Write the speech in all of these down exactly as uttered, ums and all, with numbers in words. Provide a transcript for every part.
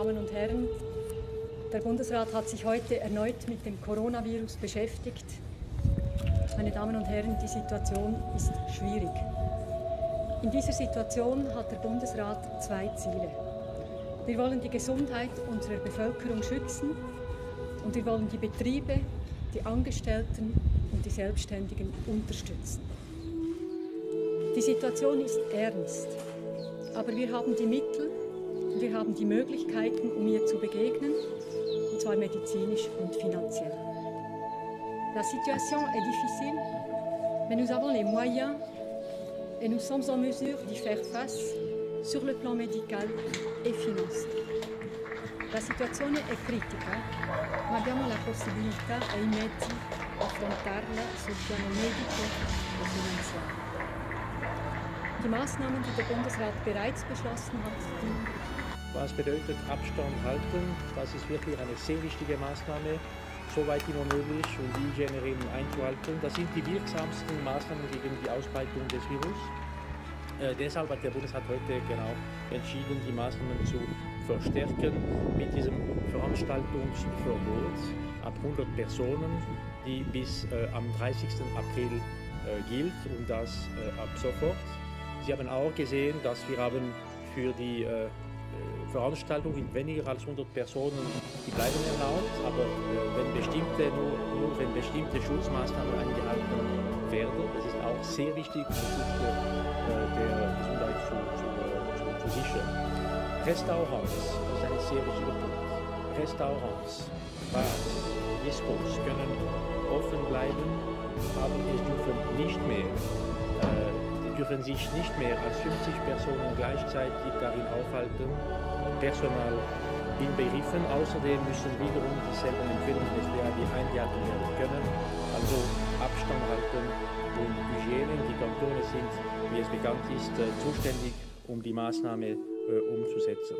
Damen und Herren, der Bundesrat hat sich heute erneut mit dem Coronavirus beschäftigt. Meine Damen und Herren, die Situation ist schwierig. In dieser Situation hat der Bundesrat zwei Ziele. Wir wollen die Gesundheit unserer Bevölkerung schützen und wir wollen die Betriebe, die Angestellten und die Selbstständigen unterstützen. Die Situation ist ernst, aber wir haben die Mittel, wir haben die Möglichkeiten, um ihr zu begegnen, und zwar medizinisch und finanziell. La situation est difficile, mais nous avons les moyens et nous sommes en mesure d'y faire face sur le plan médical et financier. La situazione è critica, ma abbiamo la possibilità e i mezzi di affrontarla sul piano medico e finanziario. Die Maßnahmen, die der Bundesrat bereits beschlossen hat, die Was bedeutet Abstand halten? Das ist wirklich eine sehr wichtige Maßnahme, soweit immer möglich und die Hygieneregeln einzuhalten. Das sind die wirksamsten Maßnahmen gegen die Ausbreitung des Virus. Äh, deshalb hat der Bundesrat heute genau entschieden, die Maßnahmen zu verstärken mit diesem Veranstaltungsverbot ab hundert Personen, die bis äh, am dreißigsten April äh, gilt und das äh, ab sofort. Sie haben auch gesehen, dass wir haben für die äh, Veranstaltung mit weniger als hundert Personen, die bleiben erlaubt, aber äh, wenn bestimmte, nur, nur wenn bestimmte Schutzmaßnahmen eingehalten werden, das ist auch sehr wichtig, um die äh, der Gesundheit zu, zu, zu, zu sichern. Restaurants, das ist ein sehr wichtiger Punkt. Restaurants, Bars, Diskos können offen bleiben, aber es dürfen nicht mehr äh, dürfen sich nicht mehr als fünfzig Personen gleichzeitig darin aufhalten. Personal inbegriffen. Außerdem müssen wiederum dieselben Empfehlungen des B A D eingehalten werden können. Also Abstand halten und Hygiene. Die Kantone sind, wie es bekannt ist, zuständig, um die Maßnahme äh, umzusetzen.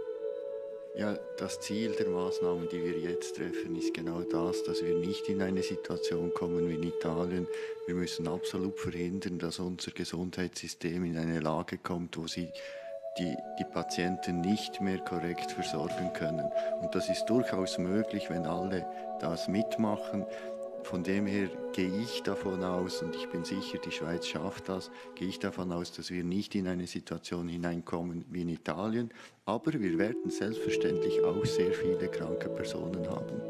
Ja, das Ziel der Maßnahmen, die wir jetzt treffen, ist genau das, dass wir nicht in eine Situation kommen wie in Italien. Wir müssen absolut verhindern, dass unser Gesundheitssystem in eine Lage kommt, wo sie die, die Patienten nicht mehr korrekt versorgen können. Und das ist durchaus möglich, wenn alle das mitmachen. Von dem her gehe ich davon aus, und ich bin sicher, die Schweiz schafft das, gehe ich davon aus, dass wir nicht in eine Situation hineinkommen wie in Italien. Aber wir werden selbstverständlich auch sehr viele kranke Personen haben.